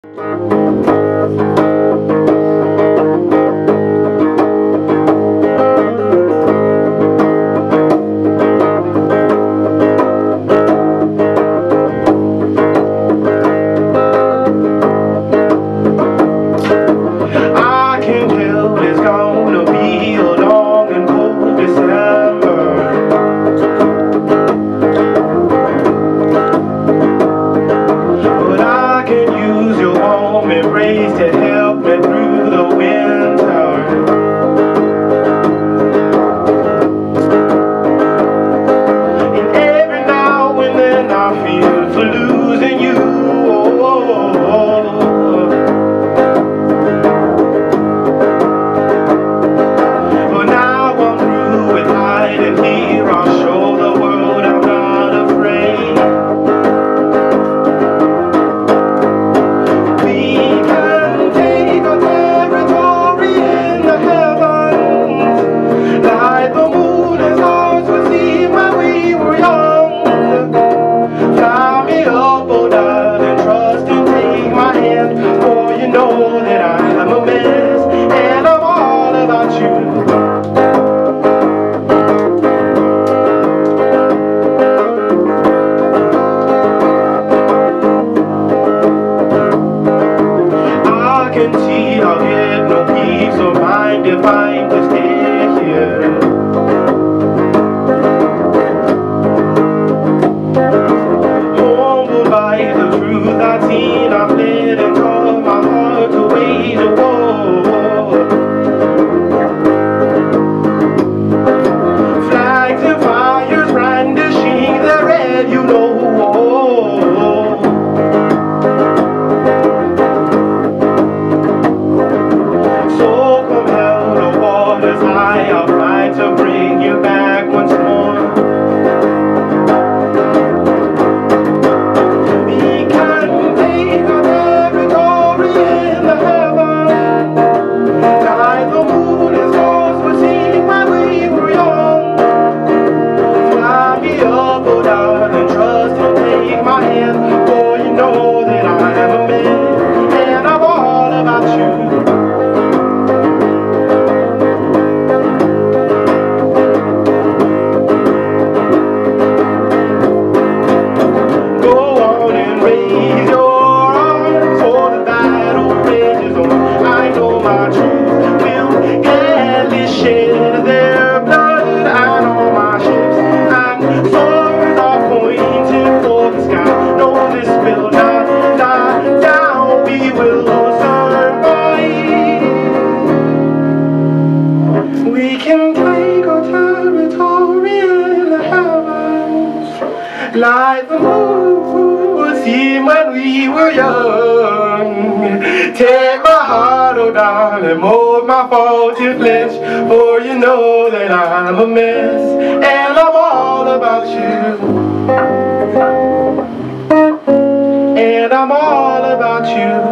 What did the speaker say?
Embrace to help me through the winter. And every now and then I feel for losing you. But now I'm through with hiding here. I'll show the world I'm not afraid. I'll get no peace of mind if I'm to stay here. Humbled by the truth I've seen, I've fled and taught my heart to wage a war. Flags and fires brandishing the red, you know. I'll fight to bring you back once more. We can take our territory in the heavens. Guide the moon and stars were seen when we were young. Fly me up, oh darling, trust and take my hand. For you know that I am a man, and I'm all about you. We can take our territory in the heavens, like the moon was seen when we were young. Take my heart, oh darling, mold my faulty flesh, for you know that I'm a mess, and I'm all about you. And I'm all about you.